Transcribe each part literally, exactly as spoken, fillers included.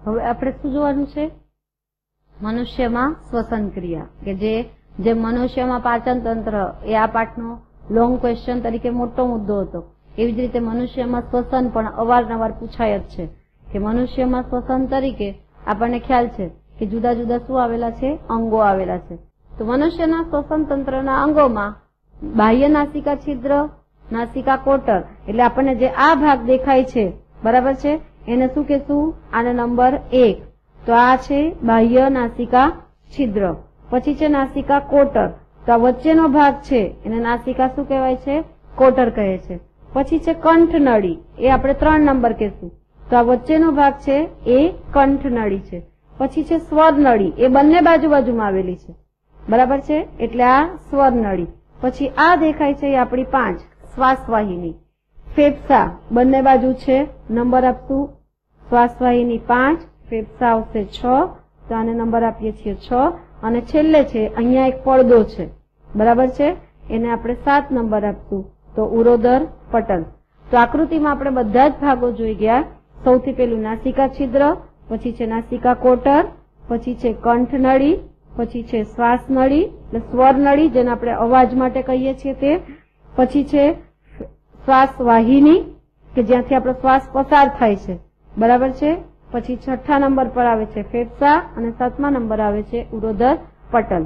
હવે આપણે શું જોવાનું છે? મનુષ્યમાં શ્વસન ક્રિયા, કે જે જે મનુષ્યમાં પાચન તંત્ર, એ આ પાઠનો લોંગ ક્વેશ્ચન તરીકે મોટો મુદ્દો હતો. એવી જ રીતે મનુષ્યમાં શ્વસન પણ અવારનવાર પૂછાય જ છે કે મનુષ્યમાં શ્વસન તરીકે આપણને ખ્યાલ છે કે જુદા જુદા શું આવેલા છે? અંગો આવેલા છે. તો મનુષ્યના શ્વસન તંત્રના અંગોમાં બાહ્ય નાસિકા છિદ્ર, નાસિકા કોટર, એટલે આપણને જે આ ભાગ દેખાય છે, બરાબર છે, એને શું કહેશું? આને નંબર એક. તો આ છે બાહ્ય નાસિકા છિદ્ર. પછી છે નાસિકા કોટર. તો આ વચ્ચેનો ભાગ છે એને નાસિકા શું કહેવાય છે? કોટર કહે છે. પછી છે કંઠનળી, એ આપણે ત્રણ નંબર કહેશું. તો આ વચ્ચેનો ભાગ છે એ કંઠનળી છે. પછી છે સ્વરનળી, એ બંને બાજુ બાજુમાં આવેલી છે, બરાબર છે, એટલે આ સ્વરનળી. પછી આ દેખાય છે એ આપણી પાંચ, શ્વાસવાહિની. ફેફસા બંને બાજુ છે, નંબર આપશું. શ્વાસવાહિની પાંચ, ફેફસા આવશે છ, તો આને નંબર આપીએ છીએ છ. અને છેલ્લે છે અહીંયા એક પડદો છે, બરાબર છે, એને આપણે સાત નંબર આપશું, તો ઉરોદર પટલ. તો આકૃતિમાં આપણે બધા જ ભાગો જોઈ ગયા. સૌથી પેલું નાસિકા છિદ્ર, પછી છે નાસિકા કોટર, પછી છે કંઠનળી, પછી છે શ્વાસનળી એટલે સ્વરનળી, જેને આપણે અવાજ માટે કહીએ છીએ તે. પછી છે શ્વાસ વાહિની, કે જ્યાંથી આપણો શ્વાસ પસાર થાય છે, બરાબર છે. પછી છઠ્ઠા નંબર પર આવે છે ફેફસા, અને સાતમા નંબર આવે છે ઉરોદર પટલ.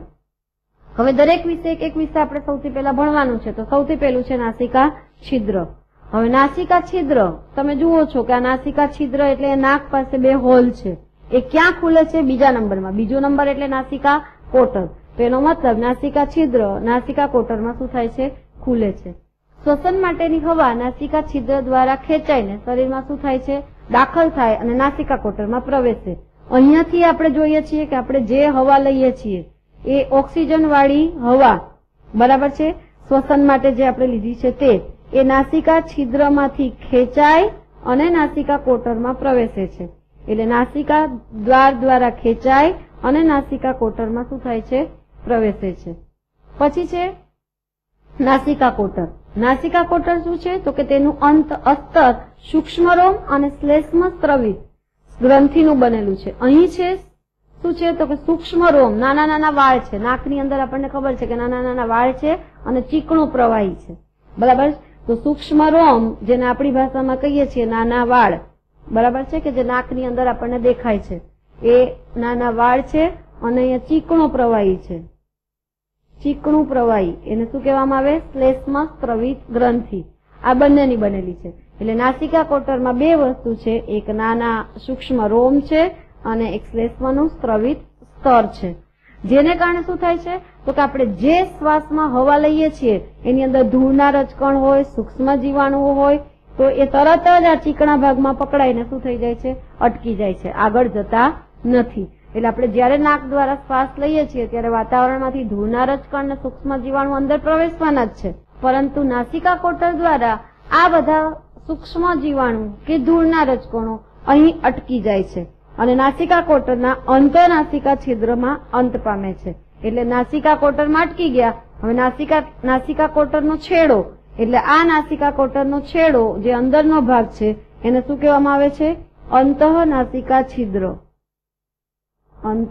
હવે દરેક વિશે એક એક વિશે આપણે સૌથી પહેલા ભણવાનું છે. તો સૌથી પહેલું છે નાસિકા છિદ્ર. હવે નાસિકા છિદ્ર તમે જુઓ છો કે આ નાસિકા છિદ્ર એટલે નાક પાસે બે હોલ છે. એ ક્યાં ખુલે છે? બીજા નંબરમાં. બીજો નંબર એટલે નાસિકા કોટર. તો એનો મતલબ નાસિકા છિદ્ર નાસિકા કોટરમાં શું થાય છે? ખુલે છે. શ્વસન માટેની હવા નાસિકા છિદ્ર દ્વારા ખેંચાઈને શરીરમાં શું થાય છે? દાખલ થાય અને નાસિકા કોટરમાં પ્રવેશે. અહીંયાથી આપણે જોઈએ છીએ કે આપણે જે હવા લઈએ છીએ એ ઓક્સિજન વાળી હવા, બરાબર છે, શ્વસન માટે જે આપણે લીધી છે તે, એ નાસિકા છિદ્રમાંથી ખેંચાય અને નાસિકા કોટરમાં પ્રવેશે છે. એટલે નાસિકા દ્વાર દ્વારા ખેંચાય અને નાસિકા કોટરમાં શું થાય છે? પ્રવેશે છે. પછી છે નાસિકા કોટર. નાસિકા કોટર શું છે? તો કે તેનું અંત અસ્તર સૂક્ષ્મરોમ અને શ્લેષ્મ સ્રવિત ગ્રંથિનું બનેલું છે. અહીં છે શું છે? તો કે સૂક્ષ્મરોમ, નાના નાના વાળ છે. નાકની અંદર આપણને ખબર છે કે નાના નાના વાળ છે અને ચીકણું પ્રવાહી છે, બરાબર. તો સૂક્ષ્મરોમ, જેને આપણી ભાષામાં કહીએ છીએ નાના વાળ, બરાબર છે, કે જે નાકની અંદર આપણને દેખાય છે, એ નાના વાળ છે. અને અહીંયા ચીકણું પ્રવાહી છે, ચીકણું પ્રવાહી, એને શું કહેવામાં આવે? શ્લેષ્મ સ્રવિત ગ્રંથિ. આ બંનેની બનેલી છે. એટલે નાસિકા કોટરમાં બે વસ્તુ છે, એક નાના સૂક્ષ્મ રોમ છે અને એક શ્લેષ્મનું સ્રવિત સ્તર છે. જેને કારણે શું થાય છે? તો કે આપણે જે શ્વાસમાં હવા લઈએ છીએ એની અંદર ધૂળના રજકણ હોય, સૂક્ષ્મ જીવાણુઓ હોય, તો એ તરત જ આ ચીકણા ભાગમાં પકડાઈને શું થઈ જાય છે? અટકી જાય છે, આગળ જતા નથી. એટલે આપણે જયારે નાક દ્વારા શ્વાસ લઈએ છીએ ત્યારે વાતાવરણમાંથી ધૂળના રજકણ અને સૂક્ષ્મ જીવાણુ અંદર પ્રવેશવાના જ છે, પરંતુ નાસિકા કોટર દ્વારા આ બધા સૂક્ષ્મ જીવાણુ કે ધૂળના રજકણો અહીં અટકી જાય છે અને નાસિકા કોટરના અંતનાસિકા છિદ્રમાં અંત પામે છે. એટલે નાસિકા કોટરમાં અટકી ગયા. હવે નાસિકા નાસિકા કોટરનો છેડો, એટલે આ નાસિકા કોટરનો છેડો જે અંદરનો ભાગ છે એને શું કહેવામાં આવે છે? અંતઃ નાસિકા છિદ્ર. અંતઃ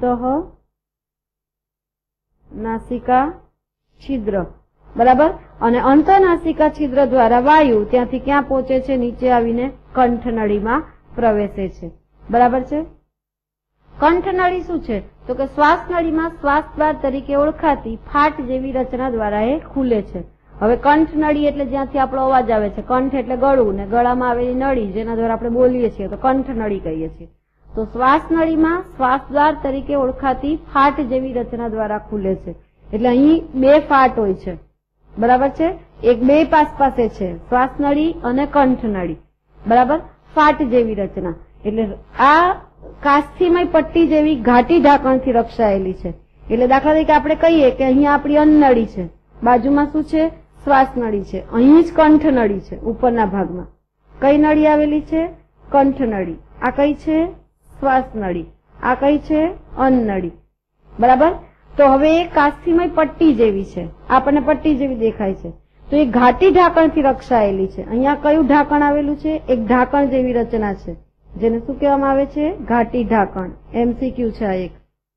નાસિકા છિદ્ર, બરાબર. અને અંતનાસિકા છિદ્ર દ્વારા વાયુ ત્યાંથી ક્યાં પહોંચે છે? નીચે આવીને કંઠનળીમાં પ્રવેશે છે, બરાબર છે. કંઠનળી શું છે? તો કે શ્વાસનળીમાં શ્વાસદ્વાર તરીકે ઓળખાતી ફાટ જેવી રચના દ્વારા એ ખુલે છે. હવે કંઠનળી એટલે જ્યાંથી આપણો અવાજ આવે છે. કંઠ એટલે ગળું, ને ગળામાં આવેલી નળી જેના દ્વારા આપણે બોલીએ છીએ તો કંઠનળી કહીએ છીએ. તો શ્વાસનળીમાં શ્વાસદ્વાર તરીકે ઓળખાતી ફાટ જેવી રચના દ્વારા ખુલે છે. એટલે અહીં બે ફાટ હોય છે, બરાબર છે. એક બે પાસ પાસે છે, શ્વાસનળી અને કંઠનળી, બરાબર. ફાટ જેવી રચના એટલે આ કાસ્થીમય પટ્ટી જેવી ઘાટી ઢાંકણથી રક્ષાયેલી છે. એટલે દાખલા તરીકે આપણે કહીએ કે અહીંયા આપણી અન્નનળી છે, બાજુમાં શું છે? શ્વાસનળી છે, અહીં જ કંઠનળી છે. ઉપરના ભાગમાં કઈ નળી આવેલી છે? કંઠનળી. આ કઈ છે? શ્વાસનળી. આ કઈ છે? અન્નનળી, બરાબર. તો હવે એ કાસ્થીમય પટ્ટી જેવી છે, આપણને પટ્ટી જેવી દેખાય છે. તો એ ઘાટી ઢાંકણથી રક્ષાયેલી છે. અહીંયા કયું ઢાંકણ આવેલું છે? એક ઢાંકણ જેવી રચના છે, જેને શું કહેવામાં આવે છે? ઘાટી ઢાંકણ. એમસીક્યુ છે આ એક.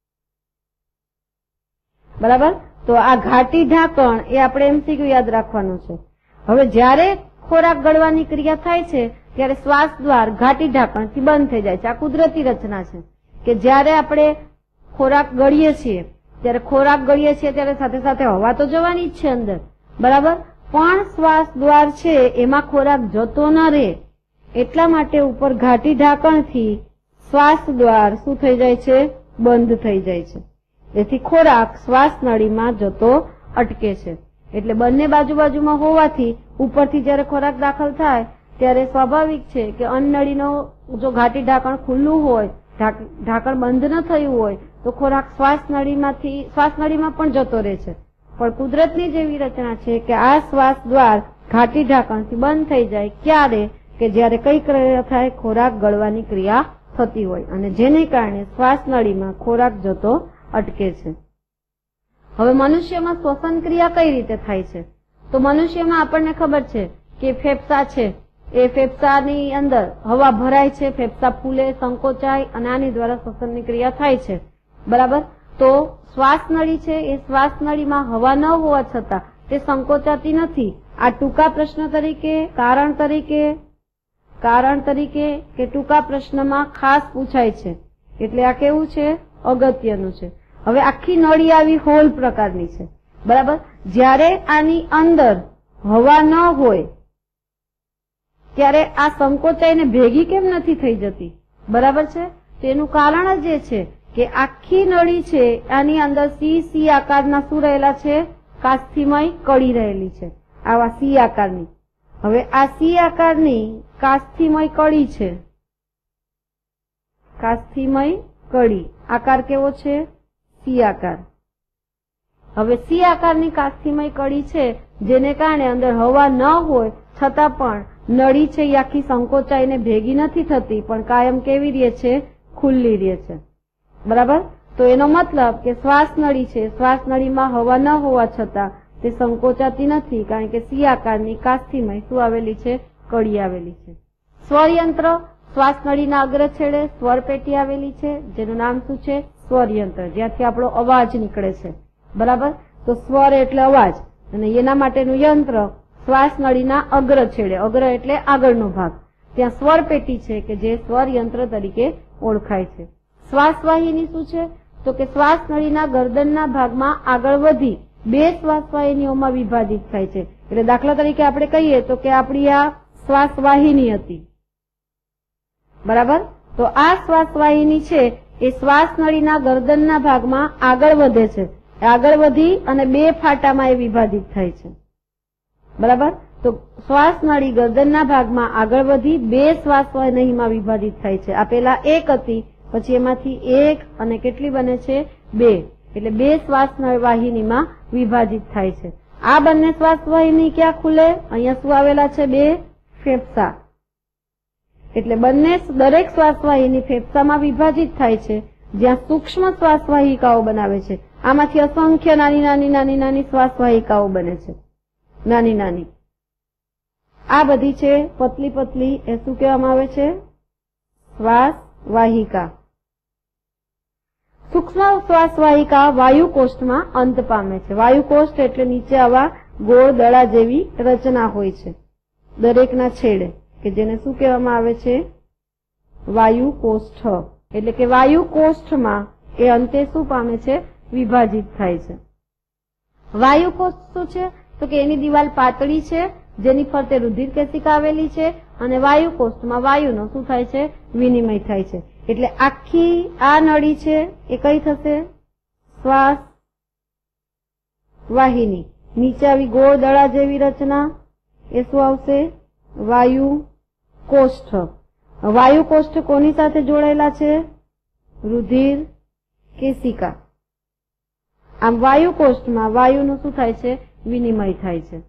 બરાબર. તો આ ઘાટી ઢાંકણ એ આપણે એમસીક્યુ યાદ રાખવાનું છે. હવે જ્યારે ખોરાક ગળવાની ક્રિયા થાય છે ત્યારે શ્વાસ દ્વાર ઘાટી ઢાંકણથી બંધ થઈ જાય છે. આ કુદરતી રચના છે કે જ્યારે આપણે ખોરાક ગળીએ છીએ ત્યારે ખોરાક ગળીએ છીએ ત્યારે સાથે સાથે હવા તો જવાની જ છે અંદર, બરાબર, પણ શ્વાસ દ્વાર છે એમાં ખોરાક જતો ન રહે એટલા માટે ઉપર ઘાટી ઢાંકણથી શ્વાસ દ્વાર શું થઈ જાય છે? બંધ થઈ જાય છે. તેથી ખોરાક શ્વાસ નળીમાં જતો અટકે છે. એટલે બંને બાજુ બાજુમાં હોવાથી ઉપરથી જ્યારે ખોરાક દાખલ થાય ત્યારે સ્વાભાવિક છે કે અન્નનળીનો જો ઘાટી ઢાંકણ ખુલ્લું હોય, ઢાંકણ બંધ ન થયું હોય તો ખોરાક શ્વાસ નળીમાંથી શ્વાસ નળીમાં પણ જતો રહે છે. પણ કુદરતની જેવી રચના છે કે આ શ્વાસ દ્વાર ઘાટી ઢાંકણથી બંધ થઈ જાય ક્યારે? કે જ્યારે કઈ ક્રિયા થાય? ખોરાક ગળવાની ક્રિયા થતી હોય અને જેને કારણે શ્વાસ નળીમાં ખોરાક જતો અટકે છે. હવે મનુષ્યમાં શ્વસન ક્રિયા કઈ રીતે થાય છે? તો મનુષ્યમાં આપણને ખબર છે કે ફેફસા છે એ ફેફસાની અંદર હવા ભરાય છે, ફેફસા ફૂલે, સંકોચાય અને આની દ્વારા શ્વસનની ક્રિયા થાય છે, બરાબર. તો શ્વાસ નળી છે એ શ્વાસ નળીમાં હવા ન હોવા છતાં તે સંકોચાતી નથી. આ ટૂંકા પ્રશ્ન તરીકે, કારણ તરીકે કારણ તરીકે કે ટૂંકા પ્રશ્નમાં ખાસ પૂછાય છે. એટલે આ કેવું છે? અગત્યનું છે. હવે આખી નળી આવી હોલ પ્રકારની છે, બરાબર. જ્યારે આની અંદર હવા ન હોય ત્યારે આ સંકોચાઈને ભેગી કેમ નથી થઈ જતી? બરાબર છે. તેનું કારણ જ એ છે કે આખી નળી છે આની અંદર સી સી આકારના શું રહેલા છે? કાસ્થિમય કડી રહેલી છે, આવા સી આકારની. હવે આ સી આકારની કાસ્થિમય કડી છે. કાસ્થિમય કડી આકાર કેવો છે? સી આકાર. હવે સી આકારની કાસ્થિમય કડી છે જેને કારણે અંદર હવા ન હોય છતાં પણ નળી છે એ આખી સંકોચાઈને ભેગી નથી થતી, પણ કાયમ કેવી રહે છે? ખુલ્લી રહે છે, બરાબર. તો એનો મતલબ કે શ્વાસ નળી છે, શ્વાસ નળીમાં હવા ન હોવા છતાં તે સંકોચાતી નથી કારણ કે સી આકારની કાસ્થિમય શું આવેલી છે? કડી આવેલી છે. સ્વરયંત્ર શ્વાસ નળીના અગ્ર છેડે સ્વર પેટી આવેલી છે જેનું નામ શું છે? સ્વરયંત્ર, જ્યાંથી આપણો અવાજ નીકળે છે, બરાબર. તો સ્વર એટલે અવાજ અને એના માટેનું યંત્ર શ્વાસ નળીના અગ્ર છેડે, અગ્ર એટલે આગળનો ભાગ, ત્યાં સ્વર પેટી છે કે જે સ્વર યંત્ર તરીકે ઓળખાય છે. શ્વાસવાહિની શું છે? તો કે શ્વાસ નળીના ગરદનના ભાગમાં આગળ વધી બે શ્વાસવાહિનીઓમાં વિભાજિત થાય છે. એટલે દાખલા તરીકે આપણે કહીએ તો કે આપણી આ શ્વાસવાહિની હતી, બરાબર. તો આ શ્વાસવાહિની છે એ શ્વાસ નળીના ગરદનના ભાગમાં આગળ વધે છે. આગળ વધી અને બે ફાટામાં એ વિભાજિત થાય છે, બરાબર. તો શ્વાસ નળી ગરદનના ભાગમાં આગળ વધી બે શ્વાસવાહિનીમાં વિભાજિત થાય છે. આ પેલા એક હતી, પછી એમાંથી એક અને કેટલી બને છે? બે. એટલે બે શ્વાસ વાહિનીમાં વિભાજિત થાય છે. આ બંને શ્વાસવાહિની ક્યાં ખુલે? અહીંયા શું આવેલા છે? બે ફેફસા. એટલે બંને દરેક શ્વાસવાહિની ફેફસામાં વિભાજિત થાય છે જ્યાં સૂક્ષ્મ શ્વાસવાહિકાઓ બનાવે છે. આમાંથી અસંખ્ય નાની નાની નાની નાની શ્વાસવાહિકાઓ બને છે, નાની નાની. આ બધી છે પતલી પતલી, એ શું કહેવામાં આવે છે? શ્વાસવાહિકા. સૂક્ષ્મ શ્વાસવાહિકા વાયુકોષ્ઠમાં અંત પામે છે. વાયુકોષ્ઠ એટલે નીચે આવા ગોળ દડા જેવી રચના હોય છે દરેકના છેડે, કે જેને શું કહેવામાં આવે છે? વાયુકોષ્ઠ. એટલે કે વાયુકોષ્ઠમાં એ અંતે શું પામે છે? વિભાજિત થાય છે. વાયુકોષ્ઠ શું છે? તો કે એની દિવાલ પાતળી છે જેની ફરતે રુધિર કેશિકા આવેલી છે અને વાયુકોષ્ઠમાં વાયુનો શું થાય છે? વિનિમય થાય છે. એટલે આખી આ નળી છે એ કઈ થશે? શ્વાસ વાહિની. નીચે આવી ગોળ દડા જેવી રચના, એ શું આવશે? વાયુ કોષ્ઠ. વાયુકોષ્ઠ કોની સાથે જોડાયેલા છે? રુધિર કેશિકા. આમ વાયુકોષ્ઠમાં વાયુનું શું થાય છે? વિનિમય થાય છે.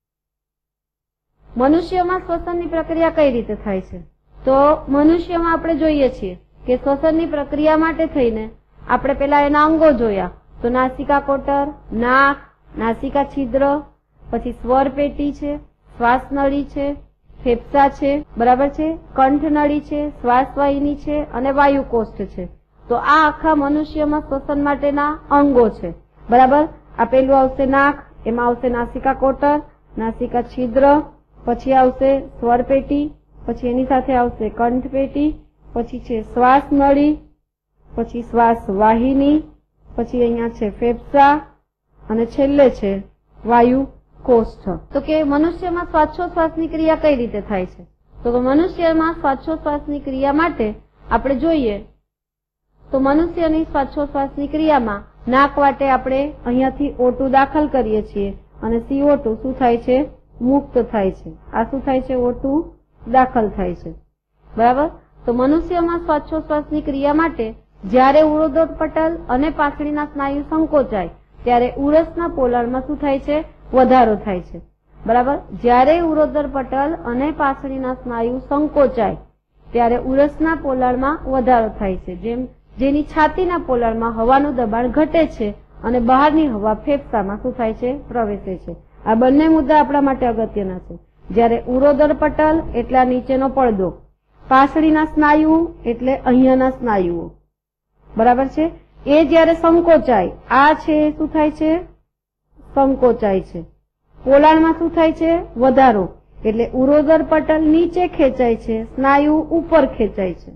મનુષ્યમાં શ્વસનની પ્રક્રિયા કઈ રીતે થાય છે? તો મનુષ્યમાં આપણે જોઈએ છીએ કે શ્વસનની પ્રક્રિયા માટે થઈને આપણે પેલા એના અંગો જોયા. તો નાસિકા કોટર, નાક, નાસિકા છિદ્ર, પછી સ્વર પેટી છે, શ્વાસ નળી છે, ફેફસા છે, બરાબર છે, કંઠનળી છે, શ્વાસવાહિની છે અને વાયુકોષ્ઠ છે. તો આ આખા મનુષ્યમાં શ્વસન માટેના અંગો છે, બરાબર. આ પેલું આવશે નાક, એમાં આવશે નાસિકા કોટર, નાસિકા છિદ્ર, પછી આવશે સ્વરપેટી, પછી એની સાથે આવશે કંઠપેટી, પછી છે શ્વાસ નળી, પછી શ્વાસ વાહિની, પછી અહીંયા છે ફેફસા અને છેલ્લે છે વાયુ કોષ્ઠ. તો કે મનુષ્યમાં શ્વાસોશ્વાસની ક્રિયા કઈ રીતે થાય છે? તો મનુષ્યમાં શ્વાસોશ્વાસની ક્રિયા માટે આપણે જોઈએ તો મનુષ્યની શ્વાસોશ્વાસની ક્રિયામાં નાક વાટે આપણે અહીંયાથી ઓ ટુ દાખલ કરીએ છીએ અને સી ઓ ટુ શું થાય છે? મુક્ત થાય છે. આ શું થાય છે? ઓ ટુ દાખલ થાય છે, બરાબર. તો મનુષ્યમાં શ્વાસોશ્વાસની ક્રિયા માટે જ્યારે ઉરોદર પટલ અને પાછળીના સ્નાયુ સંકોચાય ત્યારે ઉરસના પોલાણમાં શું થાય છે? વધારો થાય છે, બરાબર. જ્યારે ઉરોદર પટલ અને પાછળીના સ્નાયુ સંકોચાય ત્યારે ઉરસના પોલાણમાં વધારો થાય છે, જેમ જેની છાતીના પોલાણમાં હવાનું દબાણ ઘટે છે અને બહારની હવા ફેફસામાં શું થાય છે? પ્રવેશે છે. આ બંને મુદ્દા આપણા માટે અગત્યના છે. જ્યારે ઉરોદર પટલ એટલે આ નીચેનો પડદો, પાછળીના સ્નાયુ એટલે અહીંયાના સ્નાયુઓ, બરાબર છે. એ જ્યારે સંકોચાય, આ છે શું થાય છે? સંકોચાય છે. પોલાણમાં શું થાય છે? વધારો. એટલે ઉરોદર પટલ નીચે ખેંચાય છે, સ્નાયુ ઉપર ખેંચાય છે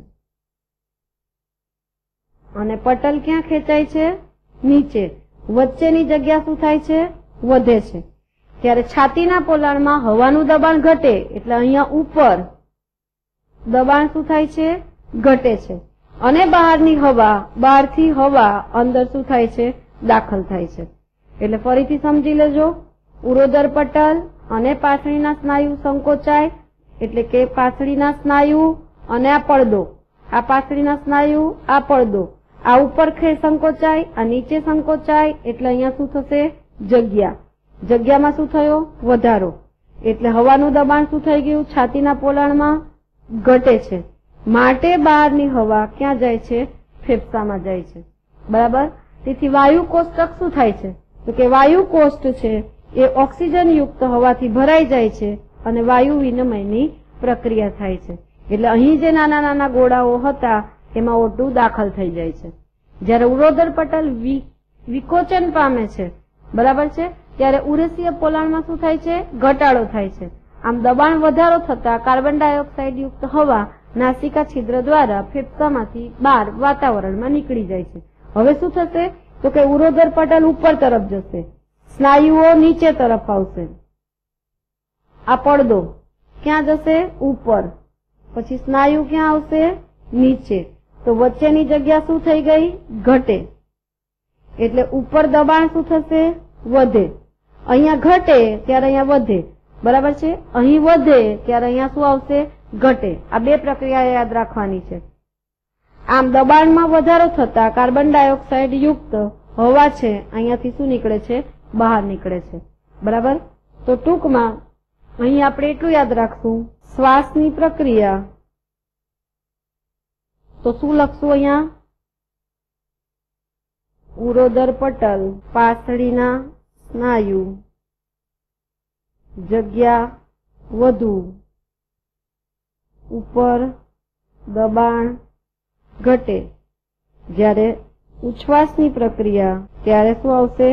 અને પટલ ક્યાં ખેંચાય છે? નીચે. વચ્ચેની જગ્યા શું થાય છે? વધે છે. ત્યારે છાતીના પોલાણમાં હવાનું દબાણ ઘટે એટલે અહીંયા ઉપર દબાણ શું થાય છે? ઘટે છે અને બહારની હવા, બહારથી હવા અંદર શું થાય છે? દાખલ થાય છે. એટલે ફરીથી સમજી લેજો. ઉરોદર પટલ અને પાછળીના સ્નાયુ સંકોચાય એટલે કે પાછળીના સ્નાયુ અને આ પડદો, આ પાછળીના સ્નાયુ, આ પડદો, આ ઉપર સંકોચાય, આ નીચે સંકોચાય એટલે અહીંયા શું થશે? જગ્યા. જગ્યામાં શું થયો? વધારો. એટલે હવાનું દબાણ શું થઈ ગયું? છાતીના પોલાણમાં ઘટે છે. માટે બહારની હવા ક્યાં જાય છે? ફેફસામાં જાય છે, બરાબર. તેથી વાયુ કોષ્ટક શું થાય છે? તો કે વાયુ કોષ્ઠ છે એ ઓક્સિજન યુક્ત હવાથી ભરાઈ જાય છે અને વાયુ વિનિમયની પ્રક્રિયા થાય છે. એટલે અહીં જે નાના નાના ગોળાઓ હતા એમાં ઓ ટુ દાખલ થઈ જાય છે. જ્યારે ઉરોદર પટલ વિકોચન પામે છે, બરાબર છે, ત્યારે ઉરેશીય પોલાણમાં શું થાય છે? ઘટાડો થાય છે. આમ દબાણ વધારો થતા કાર્બન ડાયોક્સાઇડ યુક્ત હવા નાસિકા છિદ્ર દ્વારા ફેફસામાંથી બહાર વાતાવરણમાં નીકળી જાય છે. હવે શું થશે? તો કે ઉરોદર પટલ ઉપર તરફ જશે, સ્નાયુઓ નીચે તરફ આવશે, આ પડદો ક્યાં જશે? ઉપર. પછી સ્નાયુ ક્યાં આવશે? નીચે. તો વચ્ચેની જગ્યા શું થઈ ગઈ? ઘટે. એટલે ઉપર દબાણ શું થશે? વધે. અહીંયા ઘટે ત્યારે અહીંયા વધે, બરાબર છે. અહીં વધે ત્યારે અહીંયા શું આવશે? ઘટે. આ બે પ્રક્રિયા યાદ રાખવાની છે. આમ દબાણમાં વધારો થતા કાર્બન ડાયોક્સાઇડ યુક્ત હવા છે અહીંયાથી શું નીકળે છે? બહાર નીકળે છે, બરાબર. તો ટૂંકમાં અહીં આપણે એટલું યાદ રાખશું, શ્વાસની પ્રક્રિયા તો શું લખશું અહીંયા? ઉરોદર પટલ, પાછળીના સ્નાયુ, જગ્યા વધુ, ઉપર દબાણ ઘટે. જ્યારે ઉચ્છ્વાસની પ્રક્રિયા ત્યારે શું આવશે?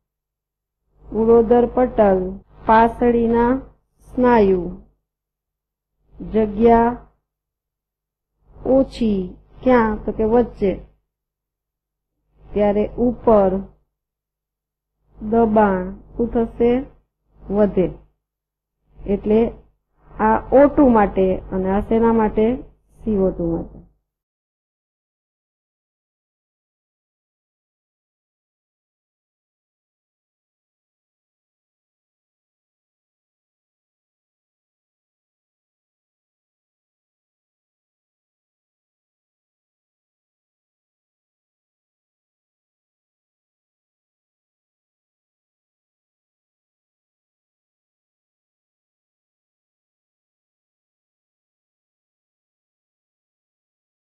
ઉરોદર પટલ, પાછળીના સ્નાયુ, જગ્યા ઓછી, ક્યાં? તો કે વચ્ચે. ત્યારે ઉપર દબાણ શું થશે? વધે. એટલે આ ઓ ટુ માટે અને આ શેના માટે? સી ઓ ટુ માટે.